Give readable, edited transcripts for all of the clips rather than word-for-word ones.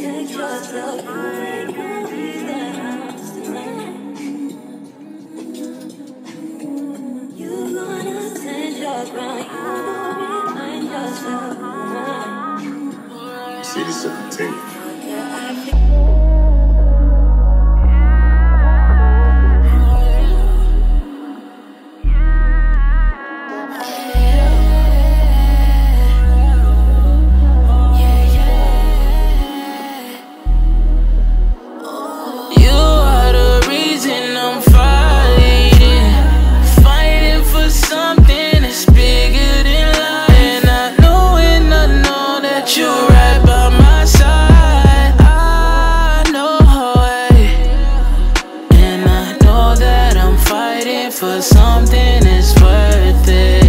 See this on the tape. For something that's worth it.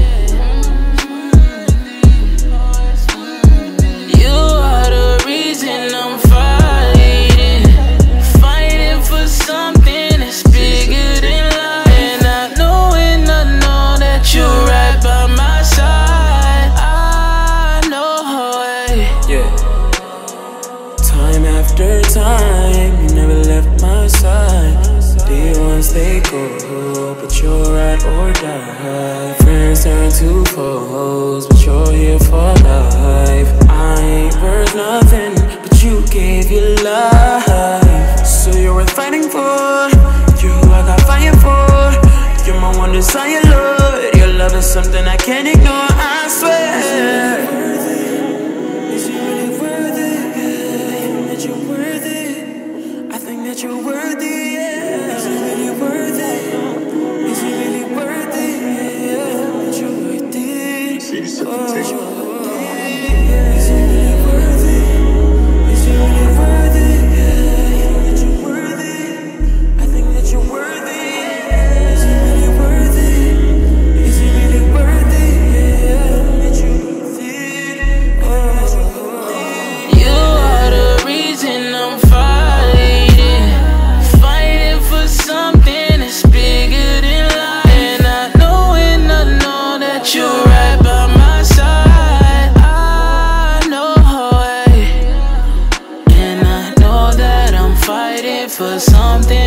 You are the reason I'm fighting for something that's bigger than life. And I know that you're right by my side. I know, yeah. Time after time, you never left my side. Day ones they go, but you're ride or die. Friends turn to foes, but you're here for life. I ain't worth nothing, but you gave your life. So you're worth fighting for. You're who I got fighting for. You're my one desire, Lord. Your love is something I can't ignore, I swear. Is you really worth it? Yeah, that you're worth it. I think that you're worthy. Is it really worth it? Is it really worth it? Yeah, that you're worth it. See this on the tape. Is it really worth it? Is it really worth it? Yeah, that you're worth it. I think that you're worth it. Is it really worth it? Is it really worth it? Yeah, that you're worth it. you are the reason I'm fighting for something that's bigger than life. And I know that you're right by my side. I know, and I know that I'm fighting for something